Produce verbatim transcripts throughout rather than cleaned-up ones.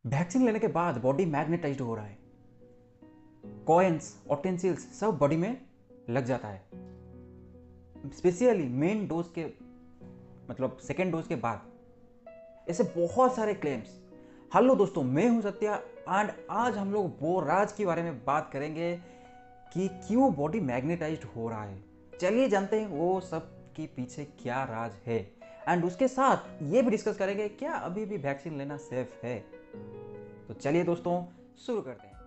Vaccine लेने के बाद बॉडी मैग्नेटाइज्ड हो रहा है, कॉइन्स ऑटेंसिल्स सब बॉडी में लग जाता है, स्पेशली मेन डोज के मतलब सेकेंड डोज के बाद। ऐसे बहुत सारे क्लेम्स। हेलो दोस्तों, मैं हूं सत्या एंड आज हम लोग वो राज के बारे में बात करेंगे कि क्यों बॉडी मैग्नेटाइज्ड हो रहा है। चलिए जानते हैं वो सब के पीछे क्या राज है एंड उसके साथ ये भी डिस्कस करेंगे क्या अभी भी वैक्सीन लेना सेफ है। तो चलिए दोस्तों शुरू करते हैं।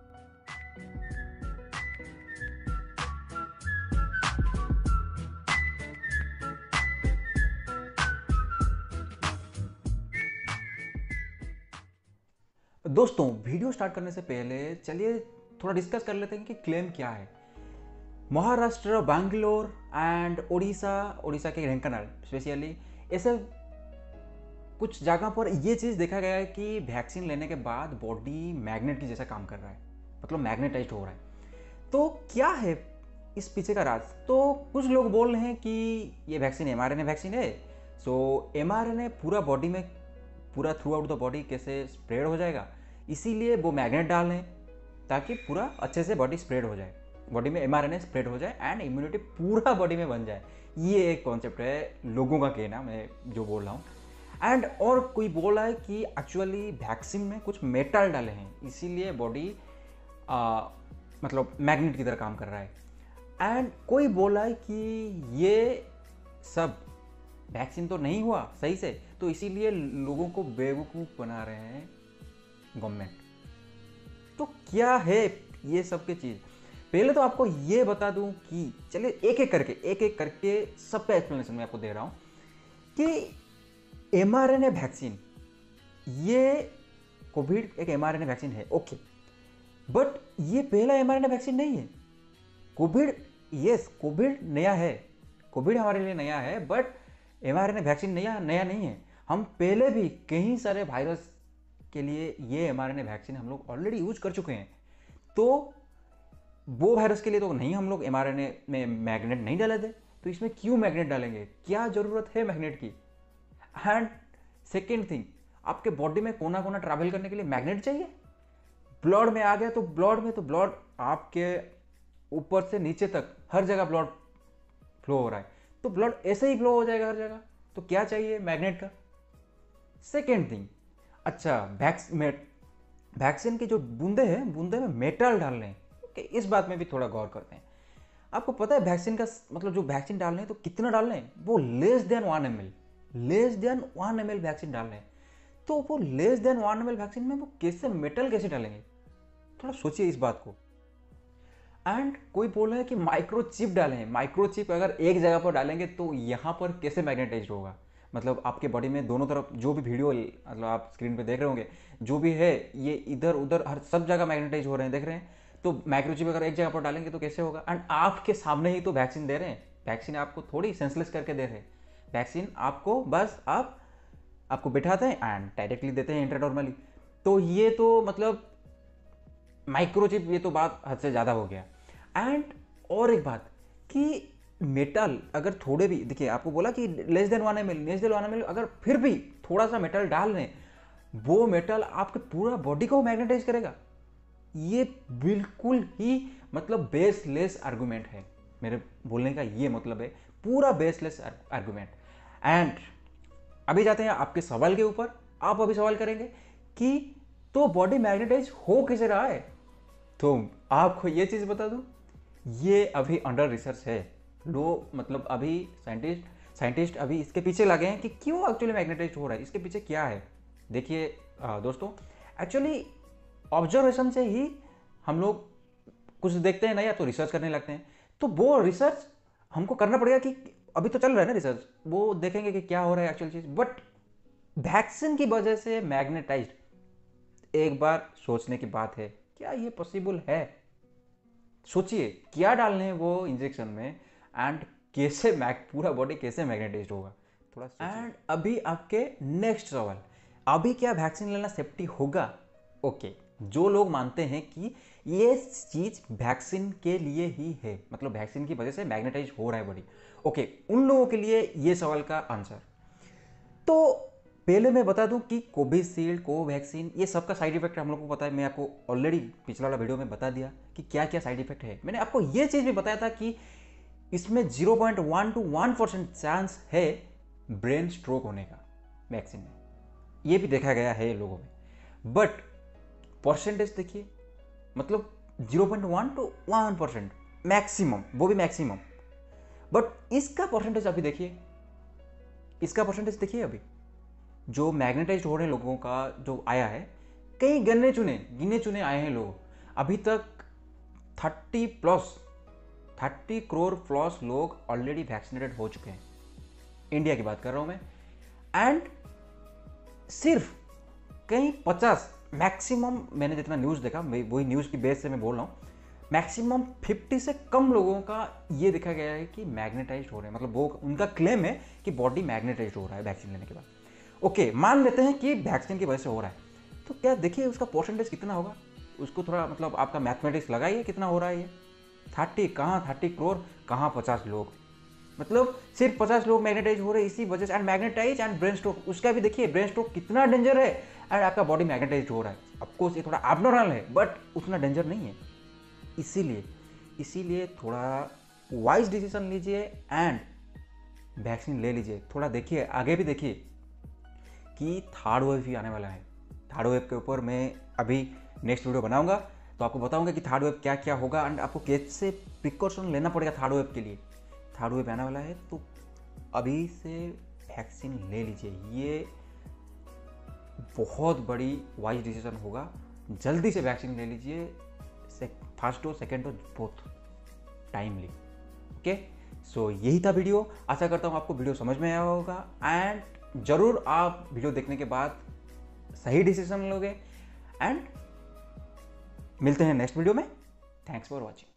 दोस्तों वीडियो स्टार्ट करने से पहले चलिए थोड़ा डिस्कस कर लेते हैं कि क्लेम क्या है। महाराष्ट्र, बैंगलोर एंड उड़ीसा, उड़ीसा के ढेंकानाल स्पेशली, ऐसे कुछ जगह पर ये चीज़ देखा गया है कि वैक्सीन लेने के बाद बॉडी मैग्नेट की जैसा काम कर रहा है, मतलब मैग्नेटाइज्ड हो रहा है। तो क्या है इस पीछे का राज? तो कुछ लोग बोल रहे हैं कि ये वैक्सीन एमआरएनए वैक्सीन है। सो एमआरएनए पूरा बॉडी में, पूरा थ्रू आउट द बॉडी कैसे स्प्रेड हो जाएगा, इसीलिए वो मैग्नेट डाल रहे हैं ताकि पूरा अच्छे से बॉडी स्प्रेड हो जाए, बॉडी में एमआरएनए स्प्रेड हो जाए एंड इम्यूनिटी पूरा बॉडी में बन जाए। ये एक कॉन्सेप्ट है लोगों का कहना, मैं जो बोल रहा हूँ। एंड और कोई बोल रहा है कि एक्चुअली वैक्सीन में कुछ मेटल डाले हैं, इसीलिए बॉडी मतलब मैग्नेट की तरह काम कर रहा है। एंड कोई बोला है कि ये सब वैक्सीन तो नहीं हुआ सही से, तो इसीलिए लोगों को बेवकूफ़ बना रहे हैं गवर्नमेंट। तो क्या है ये सब की चीज़? पहले तो आपको ये बता दूं कि चलिए एक एक करके एक एक करके सबका एक्सप्लेनेशन मैं आपको दे रहा हूं कि एमआरएनए वैक्सीन, ये कोविड एक एमआरएनए वैक्सीन है, ओके, बट ये पहला एमआरएनए वैक्सीन नहीं है। कोविड, यस कोविड नया है, कोविड हमारे लिए नया है, बट एमआरएनए वैक्सीन नया नया नहीं है। हम पहले भी कई सारे वायरस के लिए ये एमआरएनए वैक्सीन हम लोग ऑलरेडी यूज कर चुके हैं। तो वो वायरस के लिए तो नहीं हम लोग एमआरएनए में मैग्नेट नहीं डाले थे, तो इसमें क्यों मैग्नेट डालेंगे? क्या जरूरत है मैग्नेट की? एंड सेकेंड थिंग, आपके बॉडी में कोना कोना ट्रैवल करने के लिए मैग्नेट चाहिए। ब्लड में आ गया तो ब्लड में तो ब्लड आपके ऊपर से नीचे तक हर जगह ब्लड फ्लो हो रहा है, तो ब्लड ऐसे ही फ्लो हो जाएगा हर जगह, तो क्या चाहिए मैग्नेट का? सेकेंड थिंग, अच्छा वैक्सीन की जो बूंदे हैं, बूंदे में मेटल डाल रहे हैं, ओके, इस बात में भी थोड़ा गौर करते हैं। आपको पता है वैक्सीन का मतलब जो वैक्सीन डाल रहे हैं तो कितना डाल रहे हैं? वो less than one M L less than one M L vaccine डाल रहे हैं। तो वो less than one M L vaccine में वो कैसे मेटल कैसे डालेंगे? थोड़ा सोचिए इस बात को। एंड कोई बोल रहा है कि माइक्रोचिप डाले हैं। माइक्रोचिप अगर एक जगह पर डालेंगे तो यहाँ पर कैसे मैग्नेटाइज होगा? मतलब आपके बॉडी में दोनों तरफ जो भी वीडियो मतलब आप स्क्रीन पे देख रहे होंगे, जो भी है ये इधर उधर हर सब जगह मैग्नेटाइज हो रहे हैं, देख रहे हैं। तो माइक्रोचिप अगर एक जगह पर डालेंगे तो कैसे होगा? एंड आपके सामने ही तो वैक्सीन दे रहे हैं, वैक्सीन आपको थोड़ी सेंसलेस करके दे रहे हैं। वैक्सीन आपको बस आप आपको बिठाते हैं एंड डायरेक्टली देते हैं इंट्राडर्मली। तो ये तो मतलब माइक्रोचिप, ये तो बात हद से ज़्यादा हो गया। एंड और एक बात कि मेटल अगर थोड़े भी, देखिए आपको बोला कि less than one M L less than one M L अगर फिर भी थोड़ा सा मेटल डाल रहे, वो मेटल आपके पूरा बॉडी को मैग्नेटाइज करेगा। ये बिल्कुल ही मतलब बेसलेस आर्गुमेंट है, मेरे बोलने का ये मतलब है, पूरा बेसलेस आर्गुमेंट। एंड अभी जाते हैं आपके सवाल के ऊपर। आप अभी सवाल करेंगे कि तो बॉडी मैग्नेटाइज हो कैसे रहा है? तो आपको ये चीज़ बता दूं, ये अभी अंडर रिसर्च है। लो मतलब अभी साइंटिस्ट साइंटिस्ट अभी इसके पीछे लगे हैं कि क्यों एक्चुअली मैग्नेटाइज हो रहा है, इसके पीछे क्या है। देखिए दोस्तों, एक्चुअली ऑब्जर्वेशन से ही हम लोग कुछ देखते हैं ना, या तो रिसर्च करने लगते हैं। तो वो रिसर्च हमको करना पड़ेगा कि अभी तो चल रहा है ना रिसर्च, वो देखेंगे कि क्या हो रहा है एक्चुअल चीज़। बट वैक्सीन की वजह से मैग्नेटाइज्ड, एक बार सोचने की बात है, क्या ये पॉसिबल है? सोचिए क्या डालने हैं वो इंजेक्शन में एंड कैसे मैग पूरा बॉडी कैसे मैग्नेटाइज्ड होगा, थोड़ा सोचिए। एंड अभी आपके नेक्स्ट सवाल, अभी क्या वैक्सीन लेना सेफ्टी होगा? ओके okay, जो लोग मानते हैं कि ये चीज वैक्सीन के लिए ही है, मतलब वैक्सीन की वजह से मैग्नेटाइज हो रहा है बॉडी, ओके, उन लोगों के लिए ये सवाल का आंसर। तो पहले मैं बता दूं कि कोविशील्ड, कोवैक्सीन, ये सबका साइड इफेक्ट हम लोग को पता है। मैं आपको ऑलरेडी पिछला वाला वीडियो में बता दिया कि क्या क्या साइड इफेक्ट है। मैंने आपको ये चीज़ भी बताया था कि इसमें zero point one two one percent chance है ब्रेन स्ट्रोक होने का वैक्सीन में, ये भी देखा गया है लोगों में। बट परसेंटेज देखिए, मतलब zero point one two one percent maximum, वो भी मैक्सिमम। बट इसका परसेंटेज अभी देखिए, इसका परसेंटेज देखिए अभी जो मैग्नेटाइज हो रहे लोगों का जो आया है, कई गिने चुने गिने चुने आए हैं लोग। अभी तक thirty plus thirty crore plus लोग ऑलरेडी वैक्सीनेटेड हो चुके हैं, इंडिया की बात कर रहा हूं मैं। एंड सिर्फ कहीं पचास मैक्सिमम, मैंने जितना न्यूज़ देखा, वही न्यूज़ की बेस से मैं बोल रहा हूँ, मैक्सिमम फिफ्टी से कम लोगों का ये देखा गया है कि मैग्नेटाइज हो रहे हैं। मतलब वो उनका क्लेम है कि बॉडी मैग्नेटाइज हो रहा है वैक्सीन लेने के बाद। ओके, मान लेते हैं कि वैक्सीन की वजह से हो रहा है, तो क्या देखिए उसका परसेंटेज कितना होगा, उसको थोड़ा मतलब आपका मैथमेटिक्स लगाइए कितना हो रहा है ये। थर्टी कहाँ, थर्टी करोड़ कहाँ, पचास लोग, मतलब सिर्फ पचास लोग मैग्नेटाइज हो रहे हैं इसी वजह से। And magnetise and brain stroke, उसका भी देखिए ब्रेन स्ट्रोक कितना डेंजर है, एंड आपका बॉडी मैग्नेटाइज हो रहा है। ऑफकोर्स ये थोड़ा एबनॉर्मल है बट उतना डेंजर नहीं है। इसीलिए इसीलिए थोड़ा वाइज डिसीजन लीजिए एंड वैक्सीन ले लीजिए। थोड़ा देखिए आगे भी, देखिए कि थर्ड वेव भी आने वाला है। थर्ड वेव के ऊपर मैं अभी नेक्स्ट वीडियो बनाऊंगा, तो आपको बताऊंगा कि थर्ड वेव क्या क्या होगा एंड आपको कैसे प्रिकॉशन लेना पड़ेगा थर्ड वेव के लिए। थर्ड वेव आने वाला है, तो अभी से वैक्सीन ले लीजिए। ये बहुत बड़ी वाइज डिसीजन होगा, जल्दी से वैक्सीन ले लीजिए, first dose, second dose, both timely. Okay, so यही था वीडियो। आशा करता हूँ आपको वीडियो समझ में आया होगा एंड ज़रूर आप वीडियो देखने के बाद सही डिसीजन लोगे। एंड मिलते हैं नेक्स्ट वीडियो में। Thanks for watching.